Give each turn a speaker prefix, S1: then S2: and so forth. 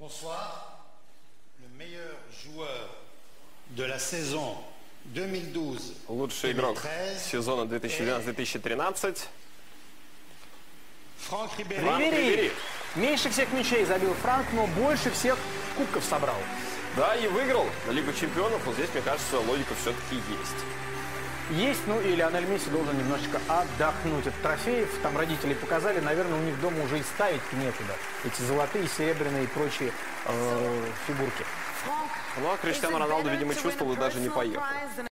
S1: Bonsoir. Le meilleur joueur de la saison 2012.
S2: Лучший игрок сезона 2012-2013.
S1: Франк
S3: Рибери. Меньше всех мячей забил Франк, но больше всех кубков собрал.
S2: Да, и выиграл Лигу чемпионов. Вот здесь, мне кажется, логика все-таки есть.
S3: Есть, ну и Лионель Месси должен немножечко отдохнуть от трофеев. Там родители показали, наверное, у них дома уже и ставить некуда. Эти золотые, серебряные и прочие фигурки.
S2: Ну а Криштиану Роналду, видимо, чувствовал и даже не поехал.